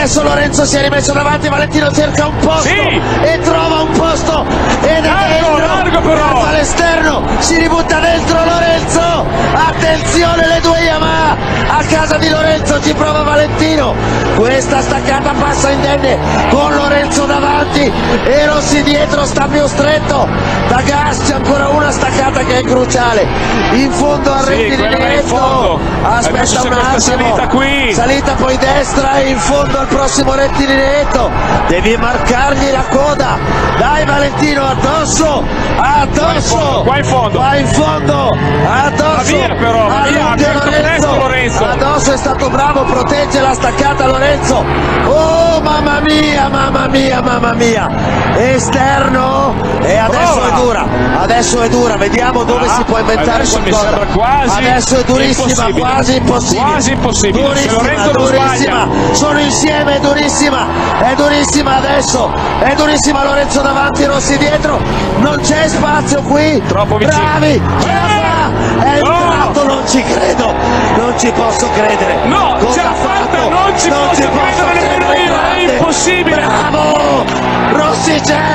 adesso Lorenzo si è rimesso davanti, Valentino cerca un posto e trova un posto ed è largo però all'esterno, si ributta dentro Lorenzo, attenzione le due Yamaha a casa di Lorenzo, ci prova Valentino, questa staccata passa indenne con Lorenzo davanti e Rossi dietro, sta più stretto da gas, c'è ancora una staccata che è cruciale in fondo al rettilinetto, aspetta un attimo, salita poi destra e in fondo al prossimo rettilinetto, devi marcargli la coda, dai Valentino, addosso qua in fondo addosso, via però, Lorenzo. Addosso è stato bravo, protegge la staccata Lorenzo, oh mamma mia, esterno e adesso è dura, vediamo dove si può inventare qualcosa, adesso è durissima, quasi impossibile, durissima, sono insieme, è durissima adesso, è durissima Lorenzo davanti, Rossi dietro, non c'è spazio qui, troppo vicino, bravi, ce la fa, è entrato, non ci credo, non ci posso credere, ce l'ha fatta, non ci posso credere nemmeno io, è impossibile, bravo, Rossi c'è,